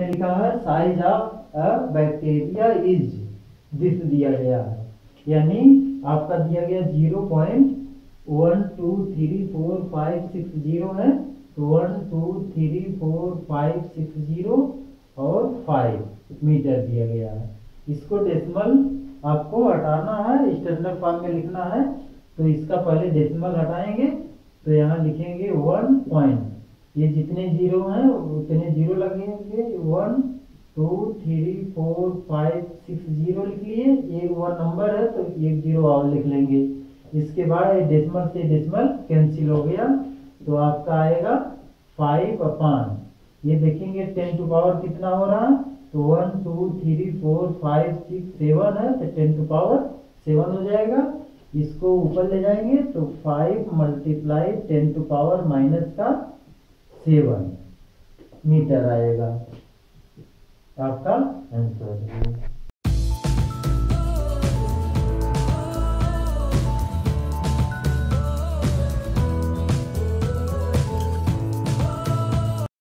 इसमें लिखा है size of a bacteria is this दिया गया है, यानी आपका दिया गया 0.123456 है, तो 1 2 3 4 5 6 0 और 5 मीटर दिया गया है। इसको डेसिमल आपको हटाना है, स्टैंडर्ड फॉर्म में लिखना है, तो इसका पहले डेसिमल हटाएंगे, तो यहाँ लिखेंगे 1 पॉइंट, ये जितने जीरो हैं उतने जीरो लगेंगे, 1 2 3 4 5 6 जीरो लिख लिए, ये 1 नंबर है तो एक जीरो और लिख लेंगे। इसके बाद डेसिमल से डेसिमल कैंसिल हो गया, तो आपका आएगा 5/, ये देखेंगे 10 टू पावर कितना हो रहा है, तो 1 2 3 4 5 6 7 है, तो 10 टू पावर 7 हो जाएगा। इसको ऊपर ले जाएंगे तो 5 × 10 टू पावर -7 मीटर आएगा आपका आंसर।